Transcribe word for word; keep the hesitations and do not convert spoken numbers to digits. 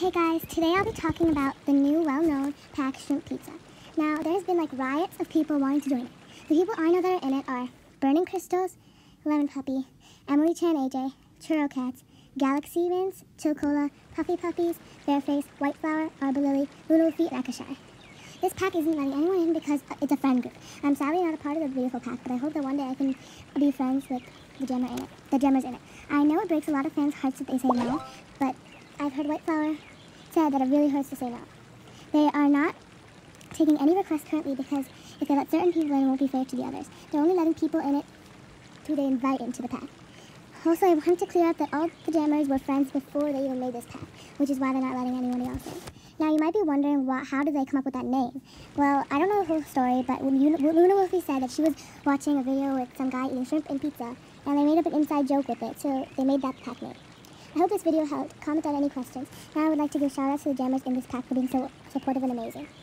Hey guys, today I'll be talking about the new well-known pack shrimp pizza. Now, there's been like riots of people wanting to join it. The people I know that are in it are Burning Crystals, Lemon Puppy, Emily Chan A J, Churro Cats, Galaxy Vince, Chocola, Puffy Puppies, Bearface, White Flower, Arbor Lily, Luna Feet, and Akashai. This pack isn't letting anyone in because it's a friend group. I'm sadly not a part of the beautiful pack, but I hope that one day I can be friends with the gemmer in it. The gemmers in it. I know it breaks a lot of fans' hearts that they say no, but I've heard White Flower said that it really hurts to say no. They are not taking any requests currently because if they let certain people in, it won't be fair to the others. They're only letting people in it who they invite into the pack. Also, I want to clear up that all the jammers were friends before they even made this pack, which is why they're not letting anyone else in. Now, you might be wondering, why, how did they come up with that name? Well, I don't know the whole story, but Luna Wolfie said that she was watching a video with some guy eating shrimp and pizza, and they made up an inside joke with it, so they made that pack name. I hope this video helped. Comment on any questions. Now I would like to give shout outs to the jammers in this pack for being so supportive and amazing.